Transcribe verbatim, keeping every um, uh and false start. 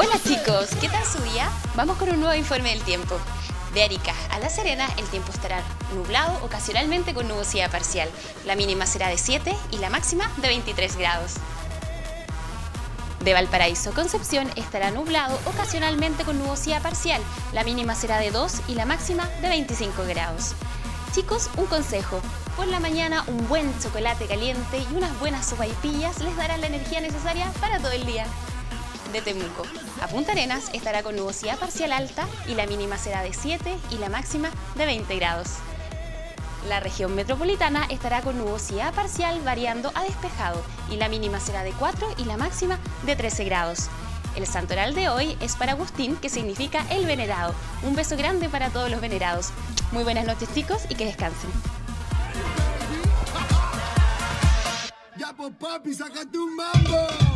Hola chicos, ¿qué tal su día? Vamos con un nuevo informe del tiempo. De Arica a La Serena, el tiempo estará nublado, ocasionalmente con nubosidad parcial. La mínima será de siete y la máxima de veintitrés grados. De Valparaíso a Concepción estará nublado, ocasionalmente con nubosidad parcial. La mínima será de dos y la máxima de veinticinco grados. Chicos, un consejo. Por la mañana un buen chocolate caliente y unas buenas sopaipillas les darán la energía necesaria para todo el día. De Temuco a Punta Arenas estará con nubosidad parcial alta y la mínima será de siete y la máxima de veinte grados. La región metropolitana estará con nubosidad parcial variando a despejado y la mínima será de cuatro y la máxima de trece grados. El santoral de hoy es para Agustín, que significa el venerado. Un beso grande para todos los venerados. Muy buenas noches chicos y que descansen. Ya pues papi, sácate un mambo.